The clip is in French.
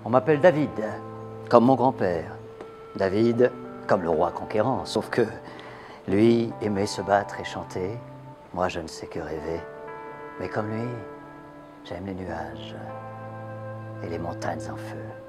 On m'appelle David, comme mon grand-père. David, comme le roi conquérant, sauf que lui aimait se battre et chanter. Moi, je ne sais que rêver. Mais comme lui, j'aime les nuages et les montagnes en feu.